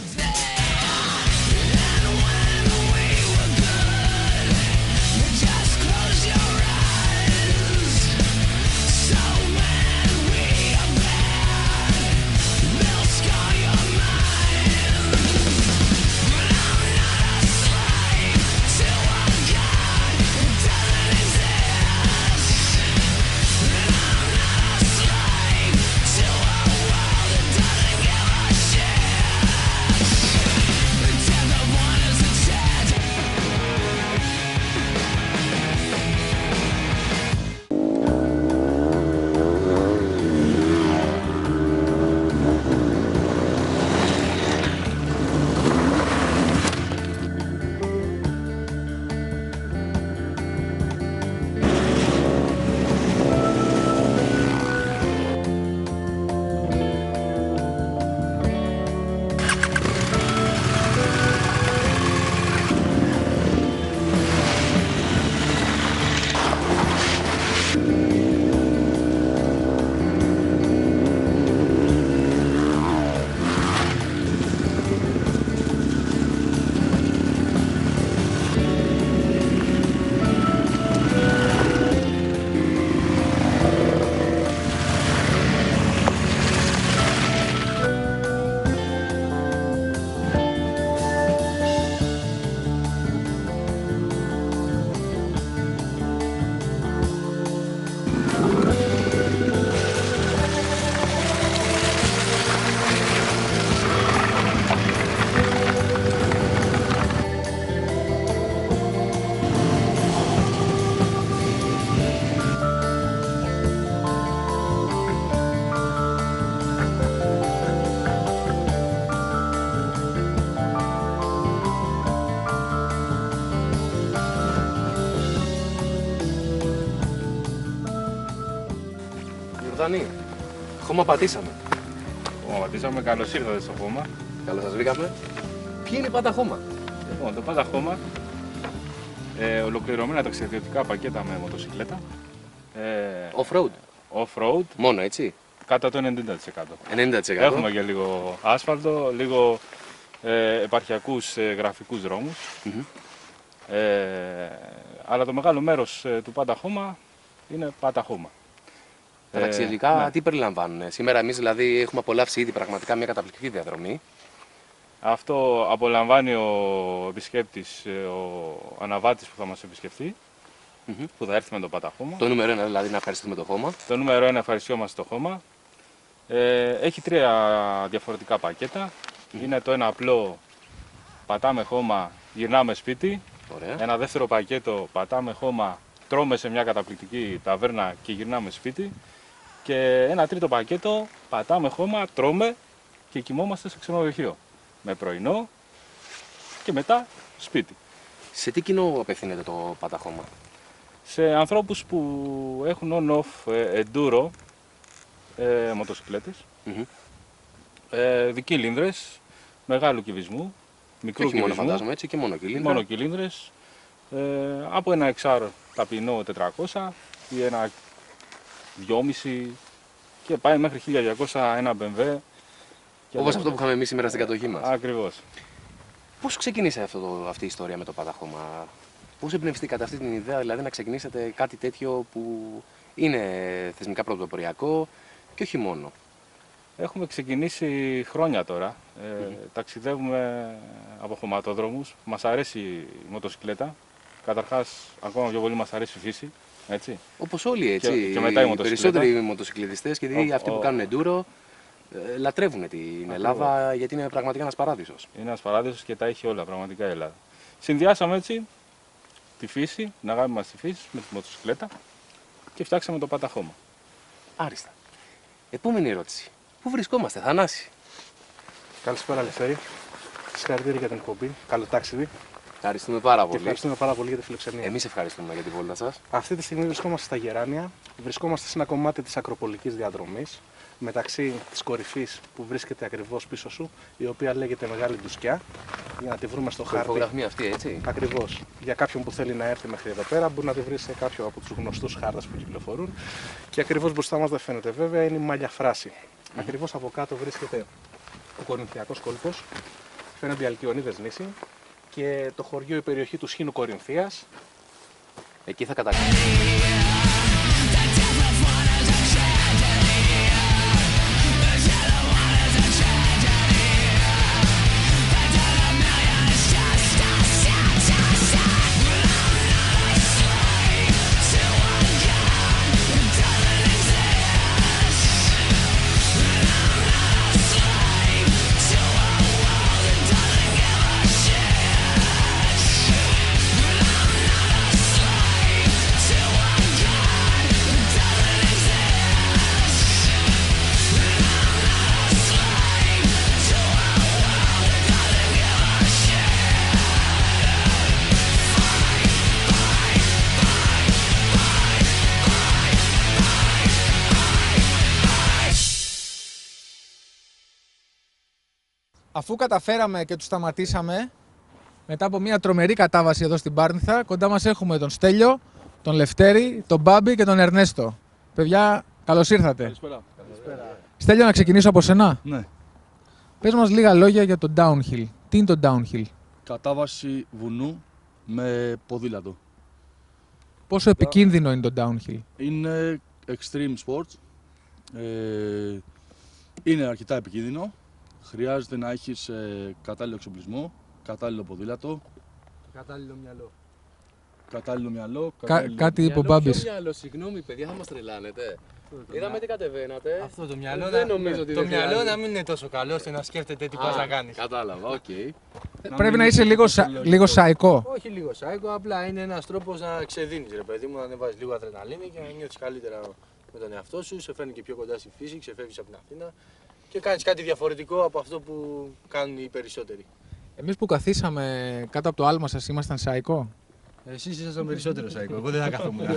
H: Ιορδάνη, χώμα πατήσαμε.
E: Χώμα πατήσαμε, καλώς ήρθατε στο χώμα.
H: Καλώς σας βρήκαμε. Ποιοι είναι οι πάντα χώμα?
E: Λοιπόν, το πάντα χώμα, ε, ολοκληρωμένα ταξιδιωτικά πακέτα με μοτοσυκλέτα. Ε,
H: Off-road.
E: Off-road,
H: Μόνο έτσι.
E: κατά το ενενήντα τοις εκατό.
H: ενενήντα τοις εκατό.
E: Έχουμε και λίγο άσφαλτο, λίγο ε, επαρχιακούς ε, γραφικούς δρόμους.
H: Μμμ.
E: Ε, αλλά το μεγάλο μέρος ε, του πάντα χώμα είναι πάντα χώμα.
H: Τα ταξιδιωτικά
E: ναι.
H: τι περιλαμβάνουν? Σήμερα εμείς δηλαδή έχουμε απολαύσει ήδη πραγματικά μια καταπληκτική διαδρομή.
E: Αυτό απολαμβάνει ο επισκέπτης, ε, ο αναβάτης που θα μας επισκεφτεί,
H: Μμμ.
E: που θα έρθει με το πάντα χώμα.
H: Το νούμερο ένα δηλαδή να ευχαριστούμε το χώμα.
E: Το νούμερο ένα, ευχαριστιόμαστε το χώμα. Ε, έχει τρία διαφορετικά πακέτα. Είναι το ένα απλό, πατάμε χώμα, γυρνάμε σπίτι.
H: Ωραία.
E: Ένα δεύτερο πακέτο, πατάμε χώμα, τρώμε σε μια καταπληκτική ταβέρνα και γυρνάμε σπίτι. Και ένα τρίτο πακέτο, πατάμε χώμα, τρώμε και κοιμόμαστε σε ξενοδοχείο. Με πρωινό και μετά σπίτι.
H: Σε τι κοινό απευθύνεται το πάντα χώμα?
E: Σε ανθρώπους που έχουν on-off ε, enduro ε, μοτοσυκλέτες,
H: Μμμ.
E: ε, δικύλινδρες, μεγάλου κυβισμού,
H: Και
E: μικρού
H: όχι μόνο
E: κυβισμού,
H: φαντάζομαι έτσι και μόνο κύλινδρα.
E: μόνο κυλίνδρες, ε, από ένα εξ αρ ταπεινό τετρακόσια ή ένα δυόμισι και πάει μέχρι χίλια διακόσια ένα μπι εμ ντάμπλιου.
H: Όπως αυτό που είχαμε εμείς σήμερα στην κατοχή μας.
E: Ακριβώς.
H: Πώς ξεκίνησε αυτό το, αυτή η ιστορία με το πάντα χώμα? Πώς εμπνευστήκατε αυτή την ιδέα, δηλαδή να ξεκινήσετε κάτι τέτοιο που είναι θεσμικά πρωτοποριακό και όχι μόνο?
E: Έχουμε ξεκινήσει χρόνια τώρα. Ε,
H: Μμμ.
E: Ταξιδεύουμε από χωματόδρομους. Μας αρέσει η μοτοσυκλέτα. Καταρχάς, ακόμα πιο πολύ μας αρέσει η φύση. Έτσι.
H: Όπως όλοι έτσι.
E: Και- και μετά η
H: οι
E: μοτοσυκλέτα.
H: περισσότεροι μοτοσυκλετιστές και δι-
E: Ο-
H: αυτοί που
E: ο-
H: κάνουν enduro ε, λατρεύουν την Ελλάδα γιατί είναι πραγματικά ένας παράδεισος.
E: Είναι ένας παράδεισος και τα έχει όλα πραγματικά η Ελλάδα. Συνδυάσαμε έτσι τη φύση, την αγάπη μας στη φύση με τη μοτοσυκλέτα και φτιάξαμε το πάντα χώμα.
H: Άριστα. Επόμενη ερώτηση. Πού βρισκόμαστε, Θανάση?
G: Καλησπέρα, Λευτέρη. Συγχαρητήρια για την εκπομπή. Καλό ταξίδι.
H: Ευχαριστούμε πάρα
G: Και
H: πολύ.
G: ευχαριστούμε πάρα πολύ για τη φιλοξενία.
H: Εμείς ευχαριστούμε για τη βόλτα σας.
G: Αυτή τη στιγμή βρισκόμαστε στα Γεράνια. Βρισκόμαστε σε ένα κομμάτι της ακροπολικής διαδρομής, μεταξύ της κορυφής που βρίσκεται ακριβώς πίσω σου, η οποία λέγεται Μεγάλη Ντουσκιά. Για να τη βρούμε στο χάρτη.
H: Υπογραφή αυτή, έτσι.
G: Ακριβώς. Για κάποιον που θέλει να έρθει μέχρι εδώ πέρα, μπορεί να τη βρει σε κάποιο από τους γνωστούς χάρτες που κυκλοφορούν. Και ακριβώς μπροστά μας δεν φαίνεται βέβαια, είναι η Μάλια Φράση. Mm. Ακριβώς από κάτω βρίσκεται ο Κορινθιακός κόλπος. Φαίνονται οι Αλκιονίδες νήσι και το χωριό, η περιοχή του Σχήνου Κορινθίας.
H: Εκεί θα κατακτήσουμε.
A: Αφού καταφέραμε και τους σταματήσαμε, μετά από μια τρομερή κατάβαση εδώ στην Πάρνηθα, κοντά μας έχουμε τον Στέλιο, τον Λευτέρη, τον Μπάμπη και τον Ερνέστο. Παιδιά, καλώς ήρθατε.
C: Καλησπέρα. Καλησπέρα.
A: Στέλιο, να ξεκινήσω από σένα.
C: Ναι.
A: Πες μας λίγα λόγια για το downhill. Τι είναι το downhill?
C: Κατάβαση βουνού με ποδήλατο.
A: Πόσο επικίνδυνο είναι το downhill?
C: Είναι extreme sports. Ε, είναι αρκετά επικίνδυνο. Χρειάζεται να έχεις ε, κατάλληλο εξοπλισμό, κατάλληλο ποδήλατο,
D: Κατάλληλο μυαλό.
C: κατάλληλο μυαλό.
A: Κα-
C: Κατάλληλο...
A: κάτι είπε ο
H: Μυαλό,
A: Μπάμπης.
H: ποιο μυαλό, συγγνώμη παιδιά, θα μας τρελάνετε. Είδαμε τι κατεβαίνατε.
D: Αυτό το μυαλό,
H: Δεν
D: να,
H: νομίζω ότι
D: το
H: δεν
D: μυαλό
H: χρειάζεται.
D: να μην είναι τόσο καλό ώστε να σκέφτεται τι πας να κάνεις.
H: Κατάλαβα, οκ.
A: Πρέπει να είσαι λίγο, σα... λίγο σαϊκό.
D: Όχι λίγο σάικο, απλά είναι ένας τρόπος να ξεδίνεις ρε παιδί μου, να ανεβάζεις λίγο αδρεναλίνη και να νιώθεις καλύτερα με τον εαυτό σου, σε φέρνει και πιο κοντά στη φύση, ξεφεύγεις από την Αθήνα και κάνεις κάτι διαφορετικό από αυτό που κάνουν οι περισσότεροι.
A: Εμείς που καθίσαμε κάτω από το άλμα σας ήμασταν σαϊκό.
D: Εσείς ήσασταν περισσότερο σάικο, εγώ δεν θα καθόμουν.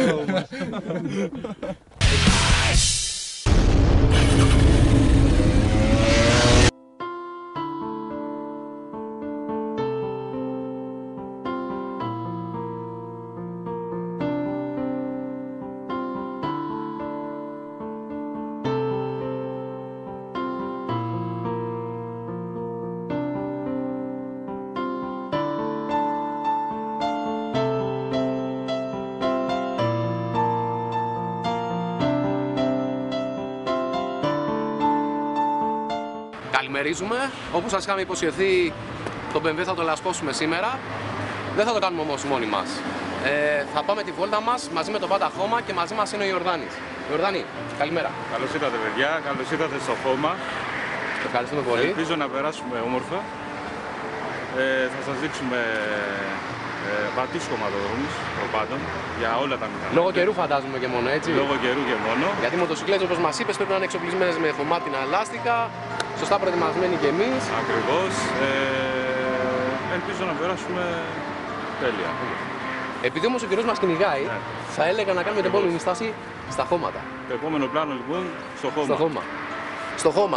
H: Καλημερίζουμε. Όπως σας είχαμε υποσχεθεί, τον μπι εμ ντάμπλιου θα το λασπώσουμε σήμερα. Δεν θα το κάνουμε όμως μόνοι μας. Ε, θα πάμε τη βόλτα μας μαζί με τον Πάντα Χώμα και μαζί μας είναι ο Ιορδάνης. Ιορδάνη, καλημέρα.
E: Καλώς ήρθατε, παιδιά. Καλώς ήρθατε στο χώμα.
H: Ευχαριστούμε πολύ.
E: Ελπίζω να περάσουμε όμορφα. Ε, θα σας δείξουμε ε, βατούς χωματοδρόμους προπάντων για όλα τα μηχανήματα.
H: Λόγω καιρού φαντάζομαι και μόνο, έτσι.
E: Λόγω καιρού και μόνο.
H: Γιατί οι μοτοσυκλέτες, όπως μας είπες, πρέπει να είναι εξοπλισμένες με χωμάτινα λάστιχα, σωστά προετοιμασμένοι κι εμείς.
E: Ακριβώς. Ε, ελπίζω να περάσουμε τέλεια.
H: Επειδή όμως ο καιρός μας κυνηγάει,
E: Ναι.
H: θα έλεγα να κάνουμε την επόμενη στάση στα χώματα.
E: Το επόμενο πλάνο λοιπόν στο χώμα.
H: Στο χώμα. Στο χώμα.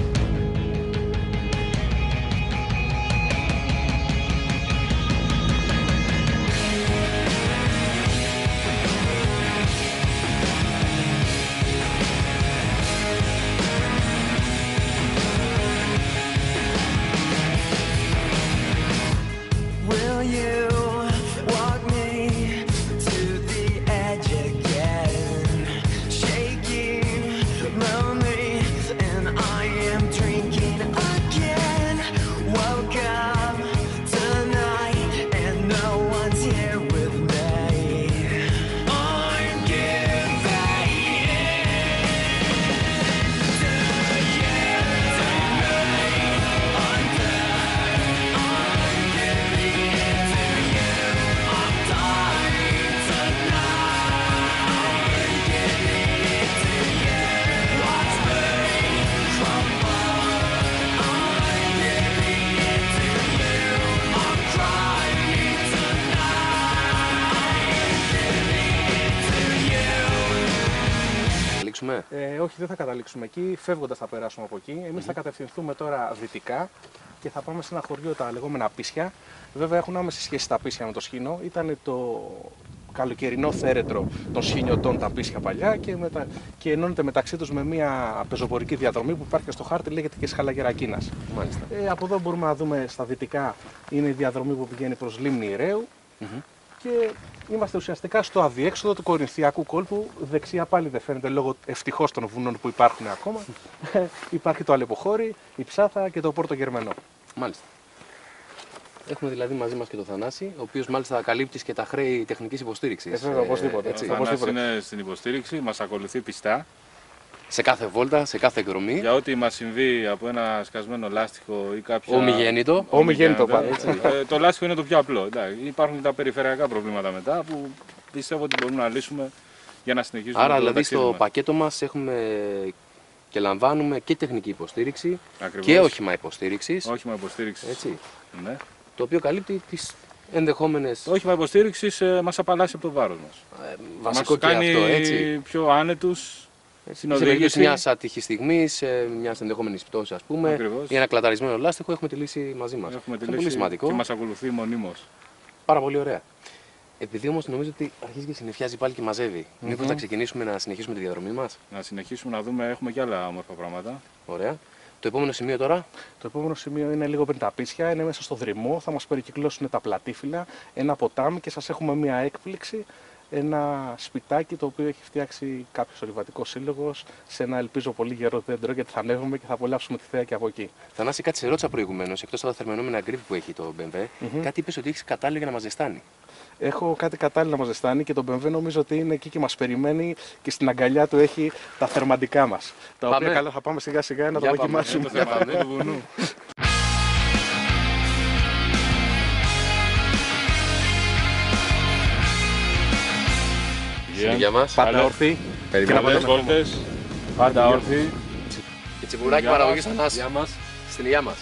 F: Will you walk me to the edge again? Shaking, lonely, and I am.
H: καταλήξουμε.
G: Ε, όχι, δεν θα καταλήξουμε εκεί. Φεύγοντας θα περάσουμε από εκεί. Εμείς mm-hmm. θα κατευθυνθούμε τώρα δυτικά και θα πάμε σε ένα χωριό, τα λεγόμενα Πίσια. Βέβαια έχουν άμεση σχέση τα Πίσια με το Σχοινό. Ήταν το καλοκαιρινό θέρετρο των Σχοινιωτών τα Πίσια παλιά και, μετα... και ενώνεται μεταξύ τους με μια πεζοπορική διαδρομή που υπάρχει στο χάρτη, λέγεται και Σχαλαγερακίνας.
H: Μάλιστα.
G: Ε, από εδώ μπορούμε να δούμε στα δυτικά, είναι η διαδρομή που πηγαίνει προς Λίμνη Ηραίου. Mm-hmm. Και είμαστε ουσιαστικά στο αδιέξοδο του Κορινθιακού κόλπου. Δεξιά πάλι δεν φαίνεται λόγω ευτυχώς των βουνών που υπάρχουν ακόμα. Υπάρχει το Αλεποχώρι, η Ψάθα και το Πόρτο Γερμενό.
H: Μάλιστα. Έχουμε δηλαδή μαζί μας και τον Θανάση, ο οποίος μάλιστα καλύπτει και τα χρέη τεχνικής υποστήριξης.
G: Ε, βέβαια, οπωσδήποτε.
E: Ο Θανάσης είναι στην υποστήριξη, μας ακολουθεί πιστά.
H: Σε κάθε βόλτα, σε κάθε εκδρομή.
E: Για ό,τι μας συμβεί από ένα σκασμένο λάστιχο ή κάποιο.
H: Ομιγέννητο.
G: Ομιγέννητο πάντα.
E: ε, το λάστιχο είναι το πιο απλό. Εντάξει. Υπάρχουν και τα περιφερειακά προβλήματα μετά που πιστεύω ότι μπορούμε να λύσουμε για να συνεχίσουμε.
H: Άρα,
E: το
H: δηλαδή, στο
E: μας.
H: πακέτο μας έχουμε και λαμβάνουμε και τεχνική υποστήριξη.
E: Ακριβώς.
H: Και όχημα υποστήριξης.
E: Όχημα υποστήριξης.
H: Έτσι.
E: Ναι.
H: Το οποίο καλύπτει τις ενδεχόμενες.
E: Το όχημα υποστήριξης ε, μας απαλλάσσει από το βάρος μας.
H: Ε, βασικό
E: μας
H: και
E: κάνει
H: αυτό, έτσι.
E: πιο άνετους.
H: Σε περίπτωση μιας ατυχής στιγμής, μιας ενδεχόμενης πτώσης, ας πούμε,
E: Ακριβώς.
H: ή ένα κλαταρισμένο λάστιχο, έχουμε τη λύση μαζί μας.
E: Έχουμε τη
H: Είναι
E: λύση
H: πολύ σημαντικό.
E: και μας ακολουθεί μονίμως.
H: Πάρα πολύ ωραία. Επειδή όμως νομίζω ότι αρχίζει και συννεφιάζει πάλι και μαζεύει, mm-hmm. μήπως θα ξεκινήσουμε να συνεχίσουμε τη διαδρομή μας.
E: Να συνεχίσουμε να δούμε, έχουμε και άλλα όμορφα πράγματα.
H: Ωραία. Το επόμενο σημείο τώρα.
G: Το επόμενο σημείο είναι λίγο πριν τα Πίσια, είναι μέσα στο δρυμό. Θα μας περικυκλώσουν τα πλατήφυλλα, ένα ποτάμι και σας έχουμε μια έκπληξη. Ένα σπιτάκι το οποίο έχει φτιάξει κάποιος ορειβατικός σύλλογος σε ένα ελπίζω πολύ γερό δέντρο, γιατί θα ανέβουμε και θα απολαύσουμε τη θέα και από εκεί.
H: Θανάση, κάτι σε ρώτησα προηγουμένως, εκτός από τα θερμαινόμενα γκριπ που έχει το μπι εμ ντάμπλιου, mm-hmm. κάτι είπες ότι έχεις κατάλληλο για να μας ζεστάνει.
G: Έχω κάτι κατάλληλο να μας ζεστάνει και το μπι εμ ντάμπλιου νομίζω ότι είναι εκεί και μας περιμένει και στην αγκαλιά του έχει τα θερμαντικά μας. Τα
H: πάμε.
G: οποία καλά θα πάμε σιγά σιγά να
H: Για
G: το
H: πάμε.
G: δοκιμάσουμε.
E: Για πάμε. Του βουνού.
H: Γεια μας.
G: Πάντα όρθιοι.
E: Καλές βόλτες. Πάντα όρθιοι.
H: Και τσιμπουράκι παραγωγής Θανάση. Γεια μας. Στην υγεία μας.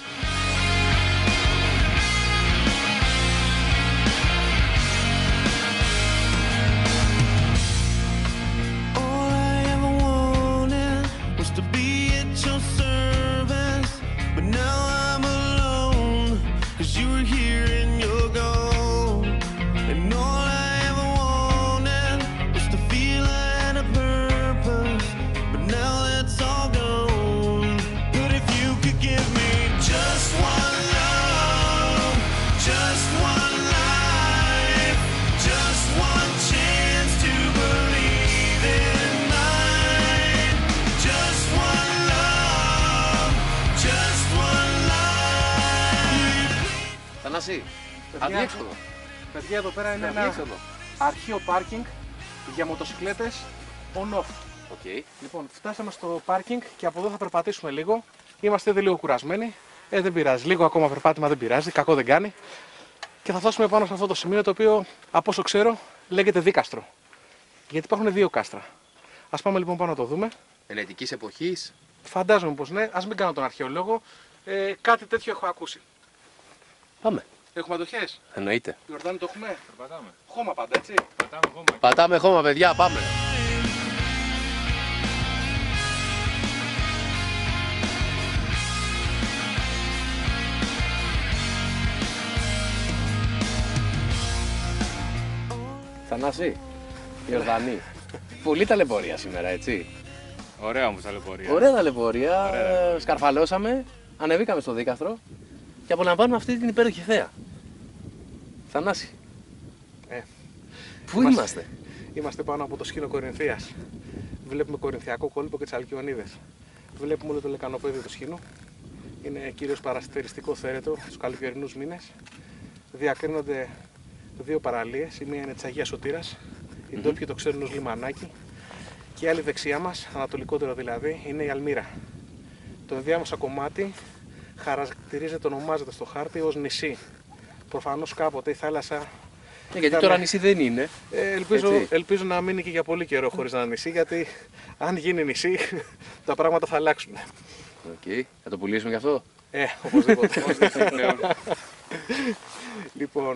F: All I ever wanted was to be at your service, but now I'm alone, 'cause you were here and you're gone. And all I ever wanted was to feel I had a purpose, but now that's all gone. But if you could give me just one love, just one life, just one chance to believe in mine, just one love, just one life.
H: Θανάση,
G: Παιδιά.
H: αδιέξοδο.
G: Παιδιά, εδώ πέρα είναι ένα
H: Αδιέξοδο.
G: αρχείο πάρκινγκ για μοτοσυκλέτες on-off.
H: Okay.
G: Λοιπόν, φτάσαμε στο πάρκινγκ και από εδώ θα περπατήσουμε λίγο. Είμαστε ήδη λίγο κουρασμένοι. Ε, δεν πειράζει. Λίγο ακόμα περπάτημα δεν πειράζει. Κακό δεν κάνει. Και θα φτάσουμε πάνω σε αυτό το σημείο το οποίο, από όσο ξέρω, λέγεται δίκαστρο. Γιατί υπάρχουν δύο κάστρα. Ας πάμε λοιπόν πάνω να το δούμε.
H: Ενετικής εποχής.
G: Φαντάζομαι πως ναι. Ας μην κάνω τον αρχαιολόγο. Ε, κάτι τέτοιο έχω ακούσει.
H: Πάμε.
G: Έχουμε αντοχές.
H: Εννοείται.
G: Ιορδάνη το έχουμε.
E: Περπατάμε.
G: Χώμα πάντα, έτσι.
E: Πατάμε χώμα.
H: Πατάμε χώμα, παιδιά, πάμε. Θανάση, Ιορδανή. Πολύ ταλαιπωρία σήμερα, έτσι.
E: Ωραία όμως ταλαιπωρία.
H: Ωραία ταλαιπωρία.
E: Ωραία
H: ε,
E: ταλαιπωρία.
H: Σκαρφαλώσαμε, ανεβήκαμε στο δίκαστρο και απολαμβάνουμε αυτή την υπέροχη θέα. Θανάση.
G: Ε,
H: Πού είμαστε?
G: Είμαστε πάνω από το σκήνο Κορινθίας. Βλέπουμε Κορινθιακό κόλπο και τις Αλκιονίδες. Βλέπουμε όλο το λεκανοπέδιο του σκήνου. Είναι κυρίως παραστεριστικό θέρετρο στους καλοκαιρινούς μήνες. Διακρίνονται δύο παραλίες. Η μία είναι της Αγίας Σωτήρας. Οι ντόπιοι το ξέρουν ως λιμανάκι. Και η άλλη δεξιά μας, ανατολικότερο δηλαδή, είναι η Αλμύρα. Το ενδιάμεσο κομμάτι χαρακτηρίζεται, ονομάζεται στο χάρτη ως νησί. Προφανώς κάποτε η θάλασσα.
H: Ε, γιατί
G: ήταν-
H: τώρα νησί δεν είναι.
G: Ε, ελπίζω,
H: Έτσι.
G: ελπίζω να μείνει και για πολύ καιρό χωρίς να είναι νησί, γιατί αν γίνει νησί τα πράγματα θα αλλάξουν.
H: Okay. Θα το πουλήσουμε γι' αυτό.
G: Ε, οπωσδήποτε. Λοιπόν,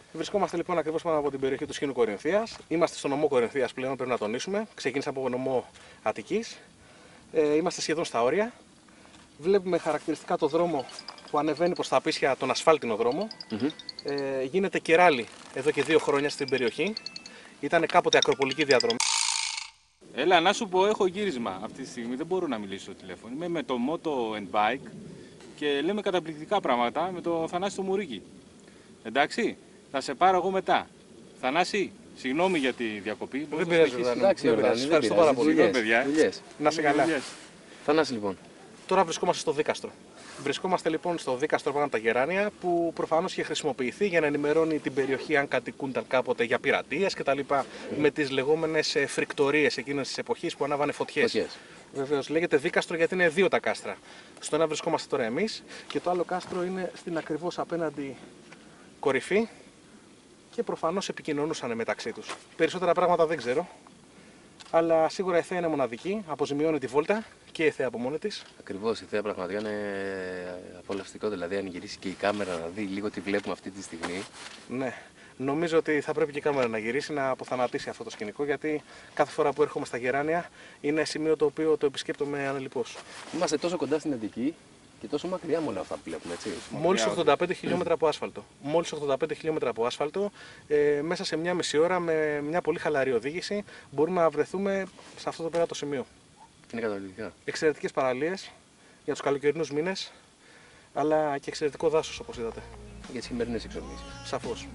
G: Βρισκόμαστε λοιπόν ακριβώς πάνω από την περιοχή του Σχοίνου Κορινθίας. Είμαστε στο νομό Κορινθίας πλέον, πρέπει να τονίσουμε. Ξεκίνησα από νομό Αττικής. Ε, είμαστε σχεδόν στα όρια. Βλέπουμε χαρακτηριστικά το δρόμο που ανεβαίνει προς τα Πίσια, τον ασφάλτινο δρόμο.
H: Mm-hmm.
G: Ε, γίνεται κεράλι εδώ και δύο χρόνια στην περιοχή. Ήταν κάποτε ακροπολική διαδρομή.
E: Έλα, να σου πω, έχω γύρισμα αυτή τη στιγμή. Δεν μπορώ να μιλήσω στο τηλέφωνο. Είμαι με το Moto and Bike και λέμε καταπληκτικά πράγματα με το Θανάση το Μουρίκι. Εντάξει, θα σε πάρω εγώ μετά. Θανάση, συγγνώμη για τη διακοπή.
G: Δεν πειράζει,
H: Εντάξει, Ιορδάνη,
G: ευχαριστώ πάρα πολύ.
E: Δουλειές, παιδιά.
H: Δουλειές.
G: Να σε καλά.
H: Θανάση λοιπόν.
G: Τώρα βρισκόμαστε στο Δίκαστρο. Βρισκόμαστε λοιπόν στο Δίκαστρο πάνω από τα Γεράνια, που προφανώς είχε χρησιμοποιηθεί για να ενημερώνει την περιοχή αν κατοικούνταν κάποτε για πειρατείες κτλ. Mm. με τις λεγόμενες φρικτορίες εκείνες της εποχής που ανάβανε φωτιές.
H: Φωτιές.
G: Βεβαίως λέγεται Δίκαστρο γιατί είναι δύο τα κάστρα. Στο ένα βρισκόμαστε τώρα εμείς και το άλλο κάστρο είναι στην ακριβώς απέναντι κορυφή και προφανώς επικοινωνούσαν μεταξύ τους. Περισσότερα πράγματα δεν ξέρω. Αλλά σίγουρα η θέα είναι μοναδική, αποζημιώνει τη βόλτα και η θέα από μόνη της.
H: Ακριβώς, η θέα πραγματικά είναι απολαυστικό. Δηλαδή, αν γυρίσει και η κάμερα να δει λίγο τι βλέπουμε αυτή τη στιγμή.
G: Ναι. Νομίζω ότι θα πρέπει και η κάμερα να γυρίσει, να αποθανατήσει αυτό το σκηνικό, γιατί κάθε φορά που έρχομαι στα Γεράνια είναι σημείο το οποίο το επισκέπτομαι ανελιπώς.
H: Είμαστε τόσο κοντά στην Αττική και τόσο μακριά με όλα αυτά που βλέπουμε, έτσι.
G: Μόλις ογδόντα πέντε χιλιόμετρα από άσφαλτο. Μόλις ογδόντα πέντε χιλιόμετρα από άσφαλτο, ε, μέσα σε μια μισή ώρα με μια πολύ χαλαρή οδήγηση μπορούμε να βρεθούμε σε αυτό το πέρα το σημείο.
H: Είναι καταπληκτικά.
G: Εξαιρετικές παραλίες για τους καλοκαιρινούς μήνες, αλλά και εξαιρετικό δάσος όπως είδατε.
H: Για τις χειμερινές εξορμήσεις.
G: Σαφώς.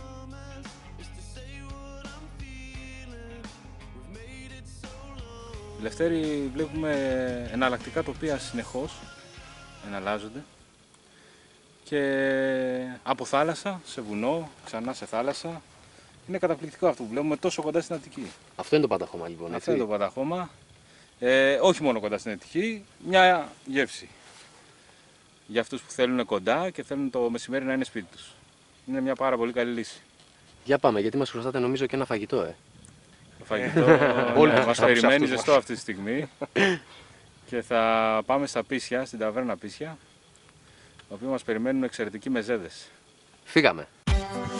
E: Λευτέρη, βλέπουμε εναλλακτικά τοπία συνεχώς εναλλάζονται και από θάλασσα σε βουνό, ξανά σε θάλασσα. Είναι καταπληκτικό αυτό που βλέπουμε τόσο κοντά στην Αττική.
H: Αυτό είναι το Παταχώμα λοιπόν, έτσι.
E: Αυτό είναι το Παταχώμα. Ε, όχι μόνο κοντά στην Αττική, μια γεύση. Για αυτούς που θέλουν κοντά και θέλουν το μεσημέρι να είναι σπίτι τους. Είναι μια πάρα πολύ καλή λύση.
H: Για πάμε, γιατί μας χρωστάτε νομίζω και ένα φαγητό, ε.
E: Το φαγητό ναι, μας περιμένει ζεστό αυτή τη στιγμή και θα πάμε στα Πίσια, στην ταβέρνα Πίσια, το οποίο μας περιμένουν εξαιρετικοί μεζέδες.
H: Φύγαμε.